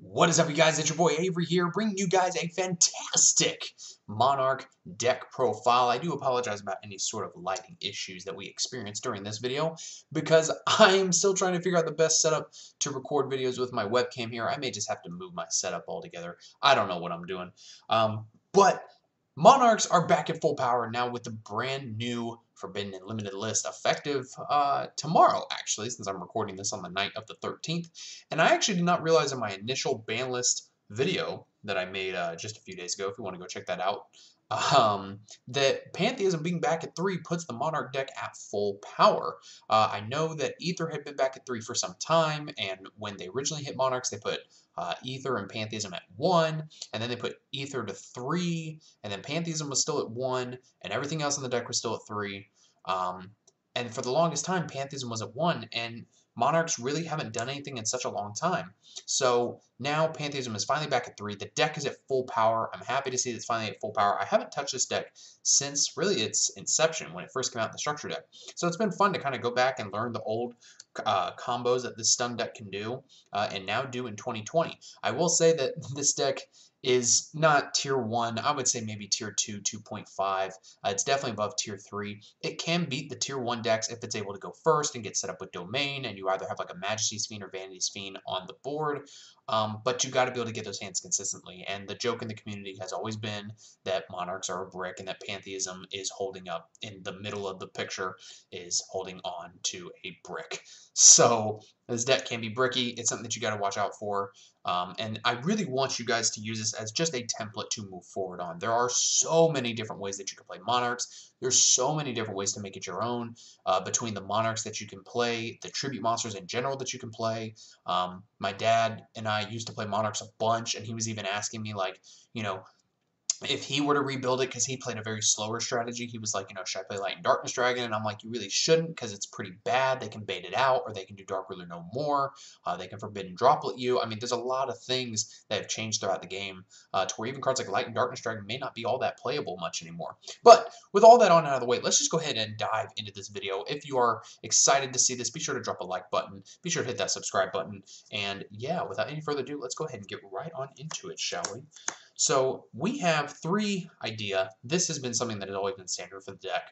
What is up, you guys? It's your boy Avery here, bringing you guys a fantastic Monarch deck profile. I do apologize about any sort of lighting issues that we experienced during this video because I'm still trying to figure out the best setup to record videos with my webcam here. I may just have to move my setup altogether. I don't know what I'm doing. But Monarchs are back at full power now with the brand new Forbidden and Limited list effective tomorrow, actually, since I'm recording this on the night of the 13th. And I actually did not realize in my initial ban list video that I made just a few days ago, if you want to go check that out, that Pantheism being back at 3 puts the Monarch deck at full power. I know that Aether had been back at 3 for some time, and when they originally hit Monarchs, they put Aether and Pantheism at 1, and then they put Aether to 3, and then Pantheism was still at 1, and everything else on the deck was still at 3. And for the longest time, Pantheism was at 1, and Monarchs really haven't done anything in such a long time. So now Pantheism is finally back at 3. The deck is at full power. I'm happy to see it's finally at full power. I haven't touched this deck since really its inception, when it first came out in the structure deck. So it's been fun to kind of go back and learn the old combos that this stun deck can do, and now do in 2020. I will say that this deck is not tier 1. I would say maybe tier 2, 2.5. It's definitely above tier 3. It can beat the tier 1 decks if it's able to go first and get set up with Domain, and you either have like a Majesty's Fiend or Vanity's Fiend on the board. But you got to be able to get those hands consistently. And the joke in the community has always been that Monarchs are a brick and that Pantheism is holding up in the middle of the picture, is holding on to a brick. So this deck can be bricky. It's something that you got to watch out for. And I really want you guys to use this as just a template to move forward on. There are so many different ways that you can play Monarchs. There's so many different ways to make it your own, between the Monarchs that you can play, the tribute monsters in general that you can play. My dad and I used to play Monarchs a bunch, and he was even asking me, like, you know, if he were to rebuild it, because he played a very slower strategy, he was like, should I play Light and Darkness Dragon? And I'm like, you really shouldn't, because it's pretty bad. They can bait it out, or they can do Dark Ruler no more. They can Forbidden Droplet you. I mean, there's a lot of things that have changed throughout the game, to where even cards like Light and Darkness Dragon may not be all that playable much anymore. But with all that on out of the way, let's just go ahead and dive into this video. If you are excited to see this, be sure to drop a like button. Be sure to hit that subscribe button. And yeah, without any further ado, let's go ahead and get right on into it, shall we? So we have 3 idea. This has been something that has always been standard for the deck.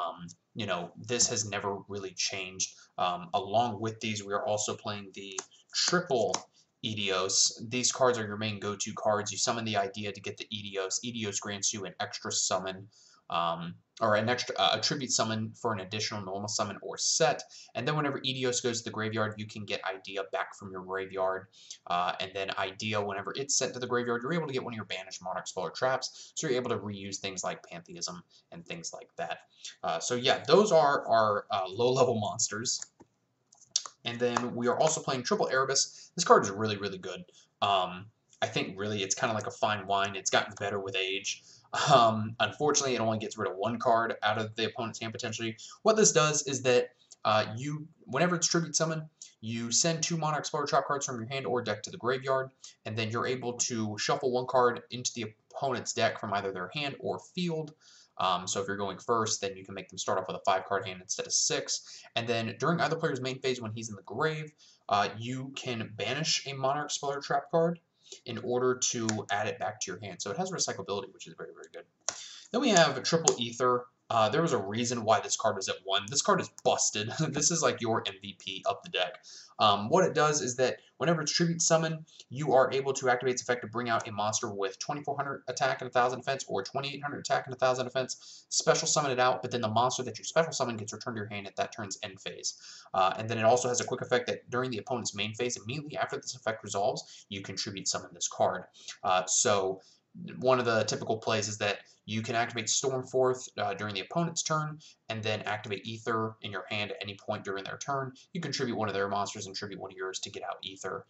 This has never really changed. Along with these, we are also playing the triple Aetios. These cards are your main go-to cards. You summon the idea to get the Aetios. Aetios grants you an extra summon, or an extra tribute summon for an additional normal summon or set. And then whenever Aetios goes to the graveyard, you can get Idea back from your graveyard. And then Idea, whenever it's sent to the graveyard, you're able to get one of your banished Monarch spell or traps. So you're able to reuse things like Pantheism and things like that. So yeah, those are our low-level monsters. And then we are also playing Triple Erebus. This card is really, really good. I think really it's kind of like a fine wine. It's gotten better with age. Unfortunately, it only gets rid of 1 card out of the opponent's hand potentially. What this does is that whenever it's tribute summon, you send 2 Monarch spell or trap cards from your hand or deck to the graveyard, and then you're able to shuffle 1 card into the opponent's deck from either their hand or field. So if you're going first, then you can make them start off with a 5-card hand instead of 6. And then during either player's main phase when he's in the grave, you can banish a Monarch spell or trap card in order to add it back to your hand. So it has recyclability, which is very, very good. Then we have Triple Aether. There was a reason why this card was at 1. This card is busted. This is like your MVP of the deck. What it does is that whenever it's Tribute Summon, you are able to activate its effect to bring out a monster with 2400 attack and 1000 defense, or 2800 attack and 1000 defense. Special summon it out, but then the monster that you special summon gets returned to your hand at that turn's end phase. And then it also has a quick effect that during the opponent's main phase, immediately after this effect resolves, you can Tribute Summon this card. So one of the typical plays is that you can activate Stormforth during the opponent's turn, and then activate Aether in your hand at any point during their turn. You can tribute one of their monsters and tribute one of yours to get out Aether.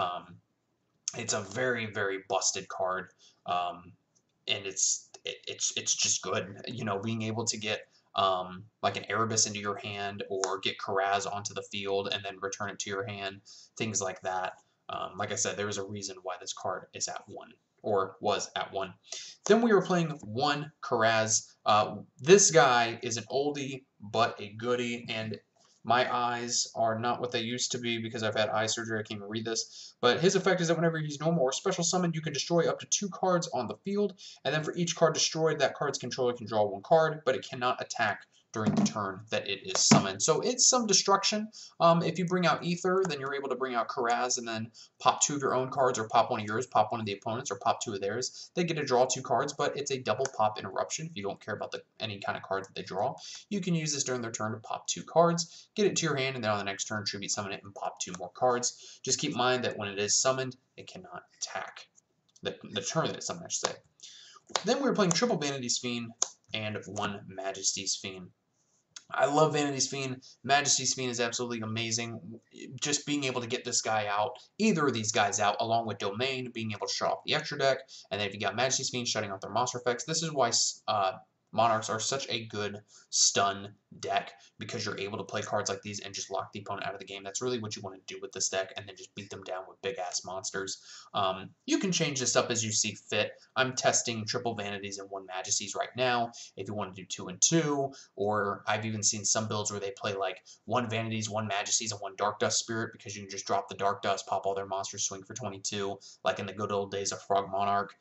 It's a very, very busted card, and it's just good. Being able to get like an Erebus into your hand, or get Karaz onto the field and then return it to your hand, things like that. Like I said, there is a reason why this card is at 1. Or was at 1. Then we were playing 1 Karaz. This guy is an oldie but a goodie, and My eyes are not what they used to be because I've had eye surgery. I can't even read this. But his effect is that whenever he's normal or special summoned, you can destroy up to 2 cards on the field. And then for each card destroyed, that card's controller can draw 1 card, but it cannot attack during the turn that it is summoned. So it's some destruction. If you bring out Ether, then you're able to bring out Karaz and then pop 2 of your own cards, or pop 1 of yours, pop 1 of the opponent's, or pop 2 of theirs. They get to draw 2 cards, but it's a double pop interruption if you don't care about any kind of cards that they draw. You can use this during their turn to pop 2 cards, get it to your hand, and then on the next turn, tribute summon it and pop 2 more cards. Just keep in mind that when it is summoned, it cannot attack. The turn that it's summoned, I should say. Then we were playing triple Vanity's Fiend and 1 Majesty's Fiend. I love Vanity's Fiend. Majesty's Fiend is absolutely amazing. Just being able to get this guy out, either of these guys out, along with Domain, being able to shut off the extra deck, and then if you got Majesty's Fiend shutting off their monster effects, this is why Monarchs are such a good stun deck, because you're able to play cards like these and just lock the opponent out of the game. That's really what you want to do with this deck, and then just beat them down with big-ass monsters. You can change this up as you see fit. I'm testing triple Vanities and 1 Majesties right now. If you want to do 2 and 2, or I've even seen some builds where they play like 1 Vanities, 1 Majesties, and 1 Dark Dust Spirit, because you can just drop the Dark Dust, pop all their monsters, swing for 22, like in the good old days of Frog Monarch.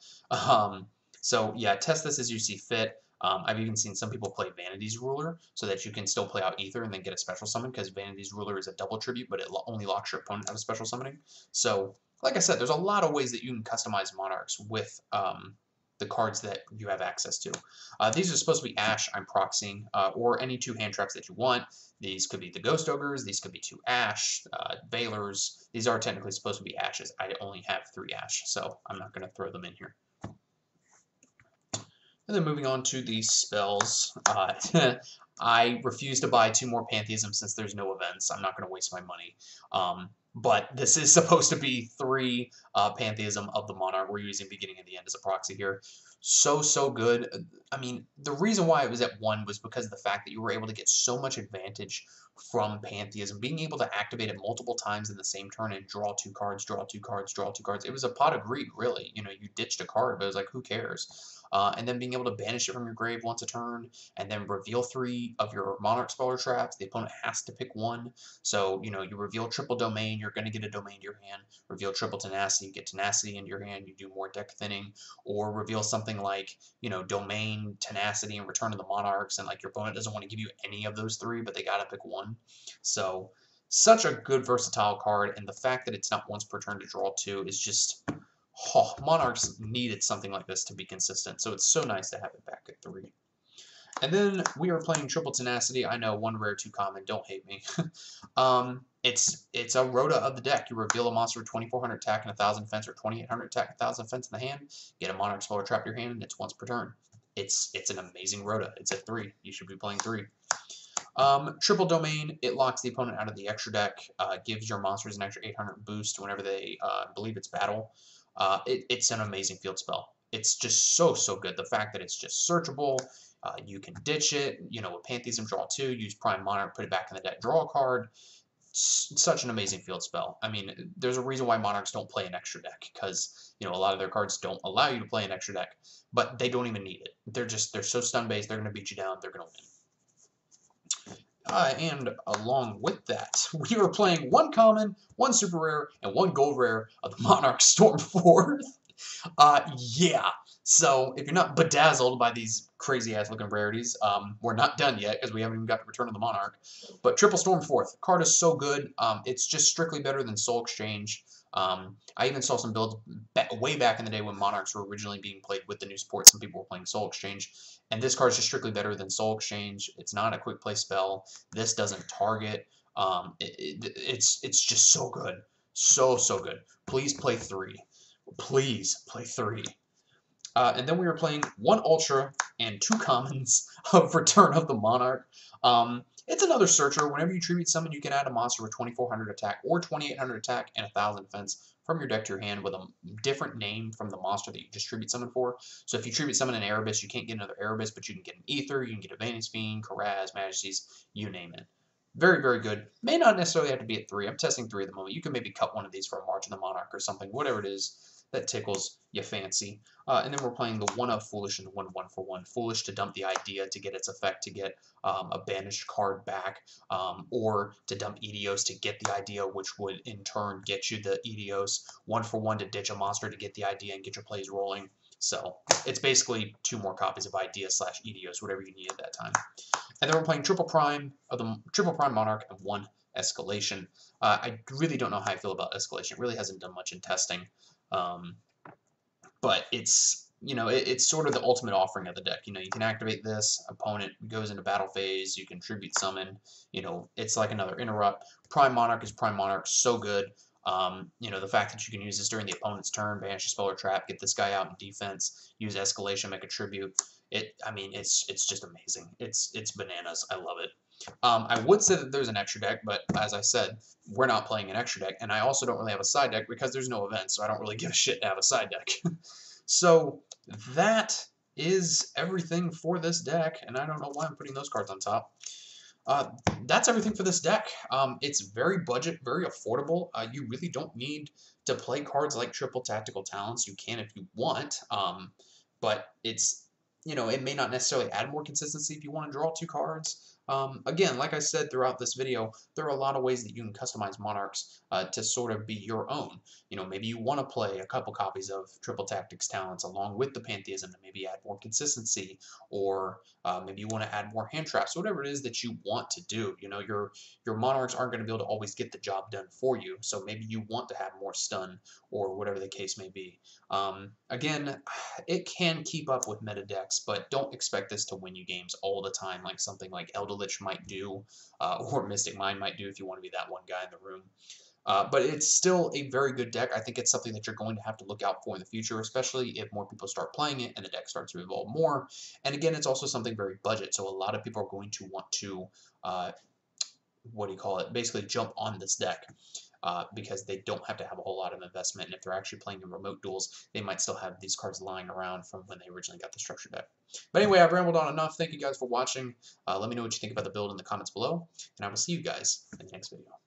So yeah, test this as you see fit. I've even seen some people play Vanity's Ruler so that you can still play out Ether and then get a special summon, because Vanity's Ruler is a double tribute, but it only locks your opponent out of special summoning. So, like I said, there's a lot of ways that you can customize Monarchs with the cards that you have access to. These are supposed to be Ash, I'm proxying, or any 2 hand traps that you want. These could be the Ghost Ogres, these could be 2 Ash, Valors. These are technically supposed to be Ashes. I only have 3 Ash, so I'm not going to throw them in here. And then moving on to the spells, I refuse to buy 2 more Pantheism since there's no events. I'm not going to waste my money. But this is supposed to be 3 Pantheism of the Monarch. We're using beginning and the end as a proxy here. So good. I mean, the reason why it was at 1 was because of the fact that you were able to get so much advantage from Pantheism, being able to activate it multiple times in the same turn and draw 2 cards, draw 2 cards, draw 2 cards. It was a pot of greed, really. You know, you ditched a card, but it was like, who cares? And then being able to banish it from your grave once a turn, and then reveal 3 of your Monarch Speller traps. The opponent has to pick 1. So, you know, you reveal triple Domain, you're going to get a Domain to your hand. Reveal triple Tenacity, you get Tenacity into your hand, you do more deck thinning. Or reveal something like, you know, Domain, Tenacity, and Return of the Monarchs, and like your opponent doesn't want to give you any of those 3, but they got to pick 1. So, such a good versatile card, and the fact that it's not once per turn to draw 2 is just... Oh, Monarchs needed something like this to be consistent, so it's so nice to have it back at 3. And then we are playing Triple Tenacity. I know, 1 rare, 2 common. Don't hate me. It's a Rhoda of the deck. You reveal a monster with 2,400 attack and 1,000 defense, or 2,800 attack and 1,000 defense in the hand. Get a Monarch Speller trap in your hand, and it's once per turn. It's an amazing Rhoda. It's at 3. You should be playing 3. Triple Domain, it locks the opponent out of the extra deck, gives your monsters an extra 800 boost whenever they believe it's battle. It's an amazing field spell. It's just so good. The fact that it's just searchable, you can ditch it, you know, with Pantheism, draw 2, use Prime Monarch, put it back in the deck, draw a card. Such an amazing field spell. I mean, there's a reason why Monarchs don't play an extra deck, because, you know, a lot of their cards don't allow you to play an extra deck, but they don't even need it. They're so stun-based, they're going to beat you down, they're going to win. And along with that, we are playing 1 common, 1 super rare, and 1 gold rare of the Monarch Stormforth. Yeah. So if you're not bedazzled by these crazy-ass looking rarities, we're not done yet because we haven't even got to Return of the Monarch. But Triple Stormforth, card is so good. It's just strictly better than Soul Exchange. I even saw some builds way back in the day when Monarchs were originally being played with the new support. Some people were playing Soul Exchange. And this card is just strictly better than Soul Exchange. It's not a quick play spell. This doesn't target. It's just so good. So good. Please play 3. Please play 3. And then we were playing 1 Ultra and 2 commons of Return of the Monarch. It's another searcher. Whenever you tribute summon, you can add a monster with 2,400 attack or 2,800 attack and 1,000 defense from your deck to your hand with a different name from the monster that you just tribute summon for. So if you tribute summon an Erebus, you can't get another Erebus, but you can get an Ether, you can get a Vanity's Fiend, Karaz, Majesties, you name it. Very, very good. May not necessarily have to be at 3. I'm testing 3 at the moment. You can maybe cut one of these for a March of the Monarch or something, whatever it is that tickles your fancy. And then we're playing the 1 of Foolish and the 1/1 for 1. Foolish to dump the idea to get its effect to get a banished card back, or to dump Edios to get the idea, which would in turn get you the Edios. 1/1 to ditch a monster to get the idea and get your plays rolling. So it's basically 2 more copies of idea / Edios, whatever you need at that time. And then we're playing Triple Prime of the Triple Prime Monarch and 1 Escalation. I really don't know how I feel about Escalation. It really hasn't done much in testing, but it's it's sort of the ultimate offering of the deck. You can activate this, opponent goes into battle phase, you can tribute summon. It's like another interrupt. Prime Monarch is Prime Monarch, so good. The fact that you can use this during the opponent's turn, banish a spell or trap, get this guy out in defense, use Escalation, make a tribute. It's just amazing. It's bananas. I love it. I would say that there's an extra deck, but as I said, we're not playing an extra deck, and I also don't really have a side deck because there's no event, so I don't really give a shit to have a side deck. So that is everything for this deck, and I don't know why I'm putting those cards on top. That's everything for this deck. It's very budget, very affordable. You really don't need to play cards like Triple Tactical Talents. You can if you want, but it may not necessarily add more consistency if you want to draw 2 cards. Again, like I said throughout this video, there are a lot of ways that you can customize Monarchs to sort of be your own. Maybe you want to play a couple copies of Triple Tactics Talents along with the Pantheism to maybe add more consistency, or maybe you want to add more hand traps, whatever it is that you want to do. Your Monarchs aren't going to be able to always get the job done for you, so maybe you want to have more stun or whatever the case may be. Again, it can keep up with meta decks, but don't expect this to win you games all the time like something like Eldritch might do, or Mystic Mind might do if you want to be that one guy in the room. But it's still a very good deck. I think it's something that you're going to have to look out for in the future, especially if more people start playing it and the deck starts to evolve more. And again, it's also something very budget, so a lot of people are going to want to, basically jump on this deck. Because they don't have to have a whole lot of investment, and if they're actually playing in remote duels, they might still have these cards lying around from when they originally got the structure deck. But anyway, I've rambled on enough. Thank you guys for watching. Let me know what you think about the build in the comments below, and I will see you guys in the next video.